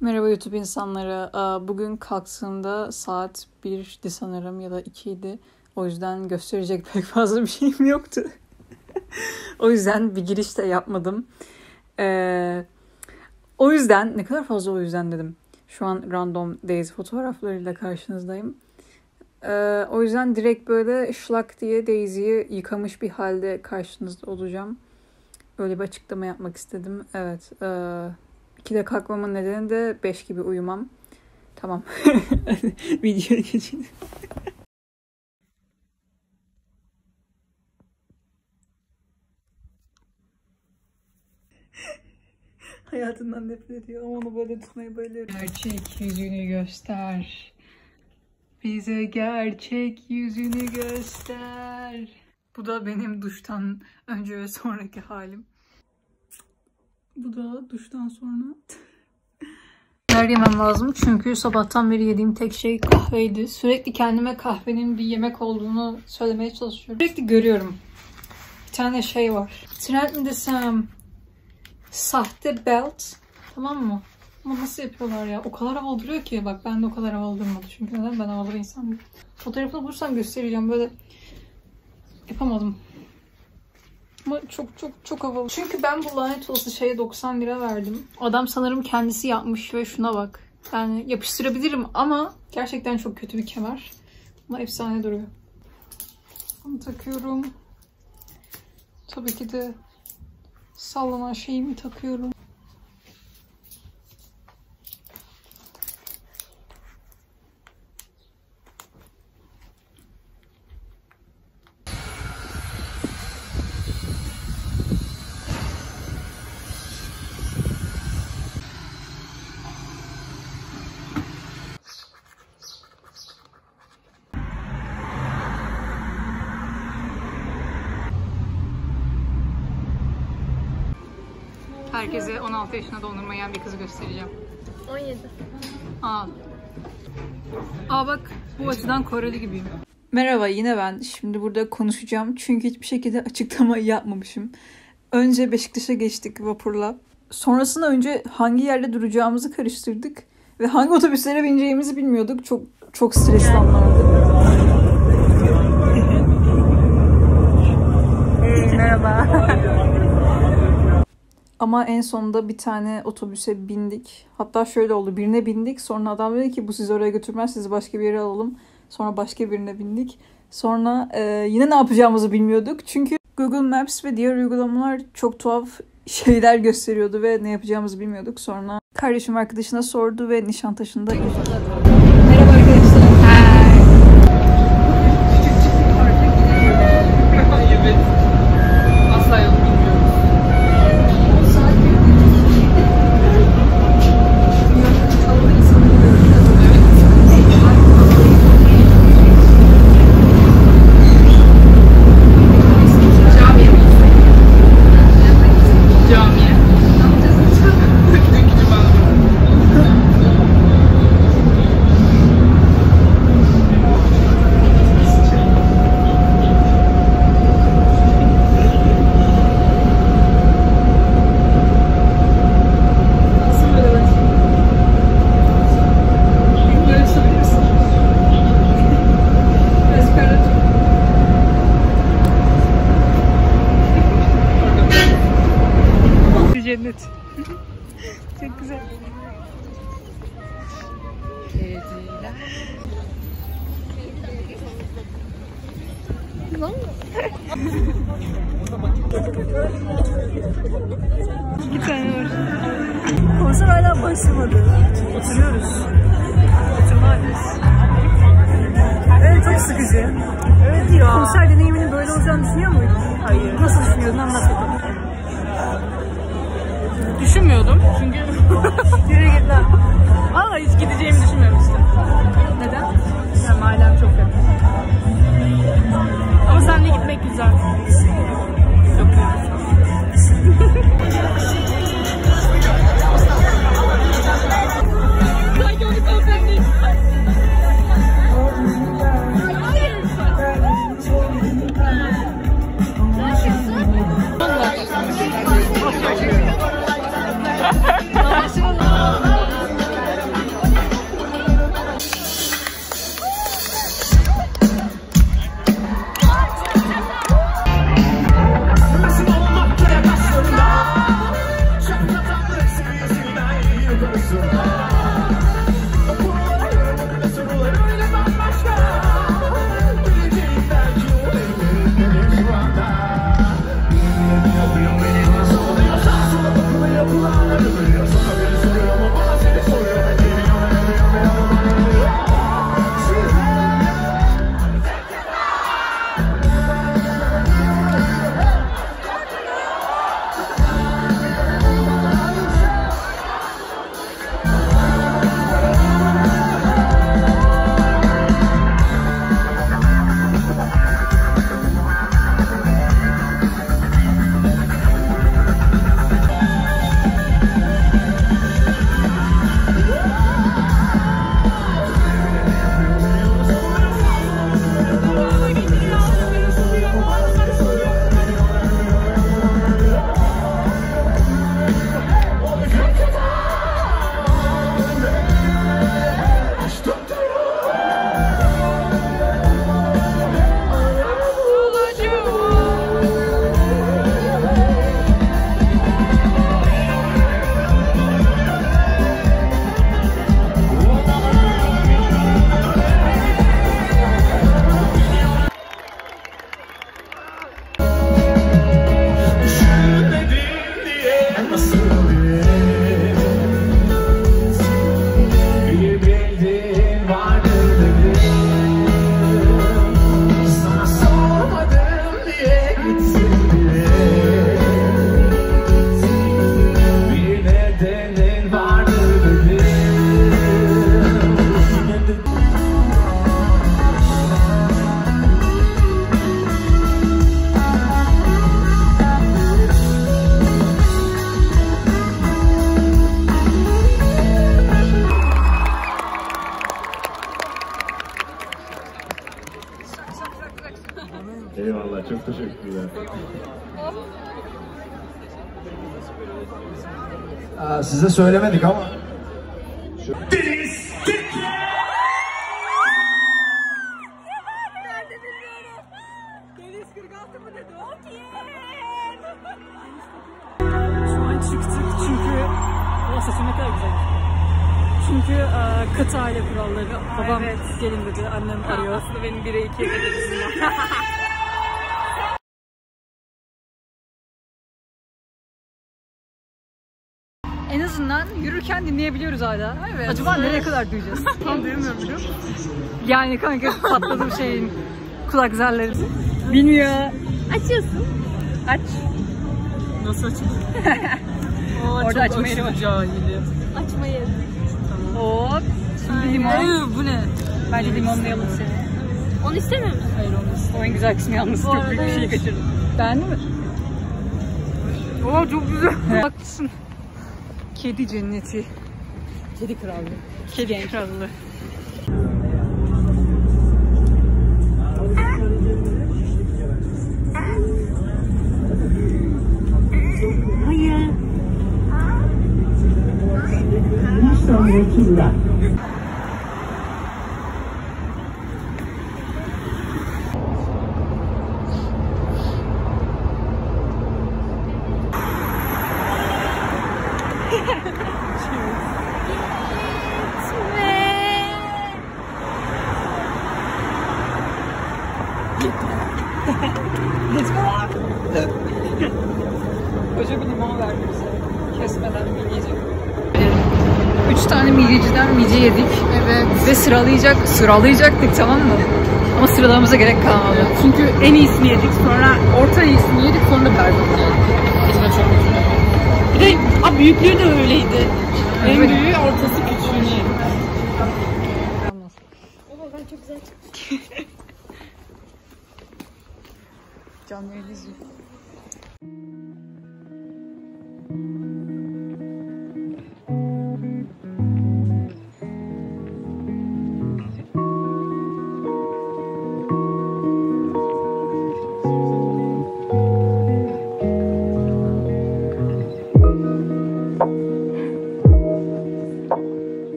Merhaba YouTube insanları. Bugün kalktığımda saat 1'di sanırım ya da 2'ydi. O yüzden gösterecek pek fazla bir şeyim yoktu. O yüzden bir giriş de yapmadım. O yüzden ne kadar fazla o yüzden dedim. Şu an random Daisy fotoğraflarıyla karşınızdayım. O yüzden direkt böyle şlak diye Daisy'yi yıkamış bir halde karşınızda olacağım. Öyle bir açıklama yapmak istedim. Evet. 2'de kalkmamın nedeni de 5 gibi uyumam. Tamam. Videoya geçelim. Hayatından nefret ediyor ama onu böyle tutmayı bayılıyorum. Gerçek yüzünü göster. Bize gerçek yüzünü göster. Bu da benim duştan önce ve sonraki halim. Bu da duştan sonra. Yemem lazım çünkü sabahtan beri yediğim tek şey kahveydi. Sürekli kendime kahvenin bir yemek olduğunu söylemeye çalışıyorum. Sürekli görüyorum. Bir tane şey var. Trend mi desem? Sahte belt. Tamam mı? Ama nasıl yapıyorlar ya? O kadar havalı duruyor ki. Bak ben de o kadar havalı durmadı. Çünkü neden? Ben havalı bir insan değilim. Fotoğrafını bulursam göstereceğim. Böyle yapamadım. Ama çok havalı. Çünkü ben bu lanet olası şeye 90 lira verdim. Adam sanırım kendisi yapmış ve şuna bak. Yani yapıştırabilirim ama gerçekten çok kötü bir kemer. Ama efsane duruyor. Bunu takıyorum. Tabii ki de sallanan şeyimi takıyorum. Herkese 16 yaşına dondurmayan bir kızı göstereceğim. 17. Bak bu açıdan Koreli gibiyim. Merhaba yine ben. Şimdi burada konuşacağım çünkü hiçbir şekilde açıklama yapmamışım. Önce Beşiktaş'a geçtik vapurla. Sonrasında önce hangi yerde duracağımızı karıştırdık. Ve hangi otobüslere bineceğimizi bilmiyorduk. Çok stresli anlardı. Merhaba. Ama en sonunda bir tane otobüse bindik. Hatta şöyle oldu. Birine bindik. Sonra adam dedi ki bu sizi oraya götürmez. Sizi başka bir yere alalım. Sonra başka birine bindik. Sonra yine ne yapacağımızı bilmiyorduk. Çünkü Google Maps ve diğer uygulamalar çok tuhaf şeyler gösteriyordu ve ne yapacağımızı bilmiyorduk. Sonra kardeşim arkadaşına sordu ve Nişantaşı'nda Merhaba arkadaşlar. Asla yolu bilmiyorum. Cennet. Çok güzel. İki tane var. Konser hala başlamadı. Oturuyoruz. Oturma adresi. Evet çok sıkıcı. Evet ya. Konser deneyiminin böyle olacağını düşünüyor muydun? Hayır. Nasıl düşünüyordun? Anlat bakalım. Düşünmüyordum çünkü Yürü git lan. hiç gideceğimi düşünmemiştim. Neden? Yani mahallem çok kötü. Ama seninle gitmek güzel. Çok iyi. Eyvallah, çok teşekkürler. Size söylemedik ama. Deniz Nerede bilmiyorum. Deniz 46 mı dedi? Şu an çıktık çünkü o saçım ne kadar güzel. Çünkü katı aile kuralları. Babam gelin dedi, annem arıyor. Aslında benim 1'e 2'ye kadar En azından yürürken dinleyebiliyoruz hala. Evet. Acaba nereye kadar duyacağız? Tam duymuyorum biliyor musun? Yani kanka patladım şeyin kulak zarları. Bilmiyor. Açıyorsun. Aç. Nasıl açayım? Orada açma yeri var. Cahili. Açmayı. Hop. Şimdi limon. Bu ne? Bence limonlayalım seni. Onu istemiyor musun? Hayır olmaz. O en güzel kısmı yalnız. Bu Çok büyük bir arada şey kaçırdım. Beğendin mi? Oo çok güzel. Haklısın. Kedi cenneti. Kedi krallığı. Kedi krallığı. Koca bir limon verdi bize. Kesmeden midyeci. 3 tane midyeciden midye yedik. Evet. Ve sıralayacaktık tamam mı? Ama sıralamamıza gerek kalmadı. Çünkü en iyisini yedik, sonra orta iyisini yedik, sonra da berbat yedik. Biz de çok mutluyum. Bir de büyüklüğü de öyleydi. En Evet. büyüğü, ortası, küçüğünü yedik. Ama ben çok güzel çıktım. Canlı izliyor.